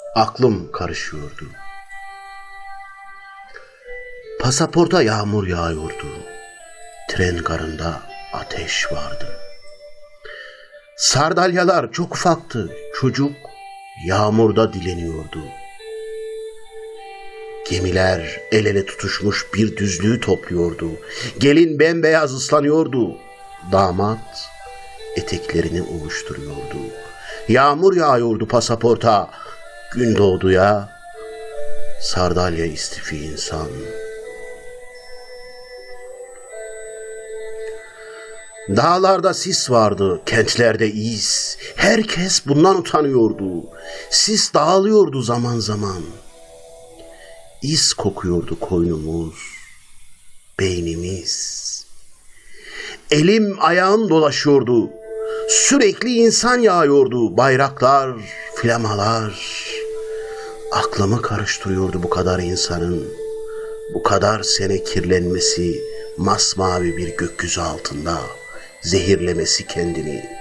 Aklım karışıyordu. Pasaporta yağmur yağıyordu. Tren garında ateş vardı. Sardalyalar çok ufaktı. Çocuk yağmurda dileniyordu. Gemiler el ele tutuşmuş bir düzlüğü topluyordu. Gelin bembeyaz ıslanıyordu. Damat eteklerini ovuşturuyordu. Yağmur yağıyordu pasaporta. Gün doğduya sardalya istifi insan. Dağlarda sis vardı, kentlerde iz. Herkes bundan utanıyordu. Sis dağılıyordu zaman zaman. İz kokuyordu koynumuz, beynimiz. Elim ayağım dolaşıyordu. Sürekli insan yağıyordu. Bayraklar, flamalar. Aklımı karıştırıyordu bu kadar insanın. Bu kadar sene kirlenmesi, masmavi bir gökyüzü altında zehirlemesi kendini.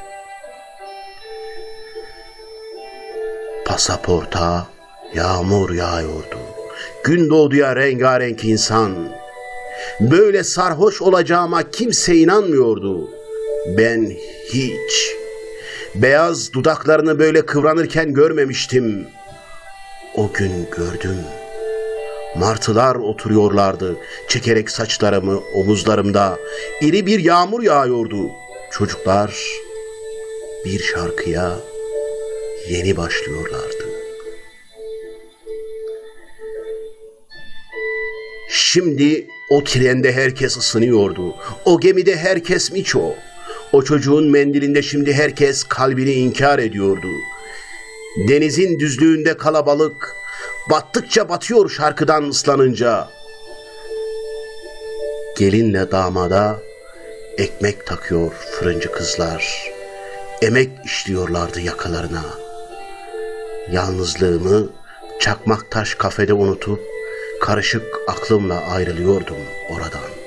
Pasaporta yağmur yağıyordu. Gün doğduya rengarenk insan. Böyle sarhoş olacağıma kimse inanmıyordu. Ben hiç. Beyaz dudaklarını böyle kıvranırken görmemiştim. O gün gördüm. Martılar oturuyorlardı. Çekerek saçlarımı omuzlarımda. İri bir yağmur yağıyordu. Çocuklar bir şarkıya yeni başlıyorlardı. Şimdi o trende herkes ısınıyordu. O gemide herkes miço. O çocuğun mendilinde şimdi herkes kalbini inkar ediyordu. Denizin düzlüğünde kalabalık, battıkça batıyor şarkıdan ıslanınca. Gelinle damada ekmek takıyor fırıncı kızlar. Emek işliyorlardı yakalarına. Yalnızlığımı Çakmaktaş kafede unutup karışık aklımla ayrılıyordum oradan.